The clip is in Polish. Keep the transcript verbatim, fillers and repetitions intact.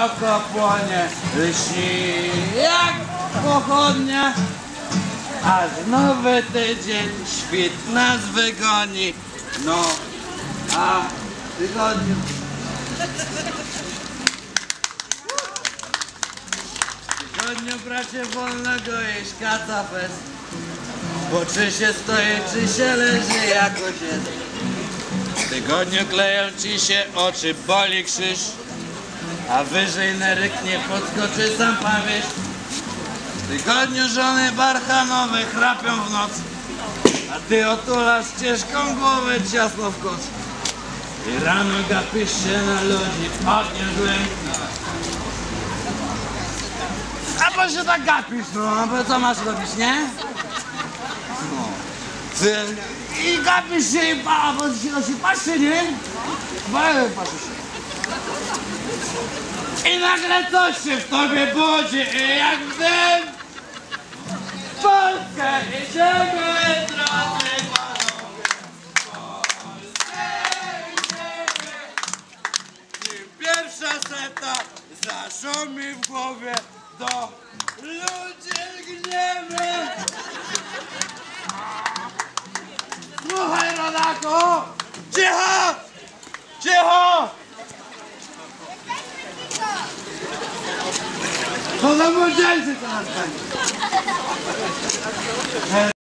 oko płonie, lśni jak pochodnia. Aż nowy tydzień świt nas wygoni. No, a w tygodniu W tygodniu bracie wolnego jeść kaca fest. Bo czy się stoi, czy się leży, jakoś jest. W tygodniu kleją ci się oczy, boli krzyż. A wyżej na ryk nie podskoczy sam pan wiesz. W tygodniu żony barchanowe chrapią w noc. A ty otulasz ciężką głowę ciasno w koc. I rano gapisz się na ludzi, ogniesz lęk. A bo się tak gapisz, no, bo co masz robić, nie? No. Ty, i gapisz się i pa, bo się, się patrzy, nie? Bały patrzy się. I nagle coś się w tobie budzi i jak w tym w Polskę idziemy, drodzy panowie. W Polskę idziemy. I pierwsza seta zaszumi w głowie, do ludzi lgniemy. Słuchaj, rodaku! Cicho! Cicho! To za młodzieńcy to nas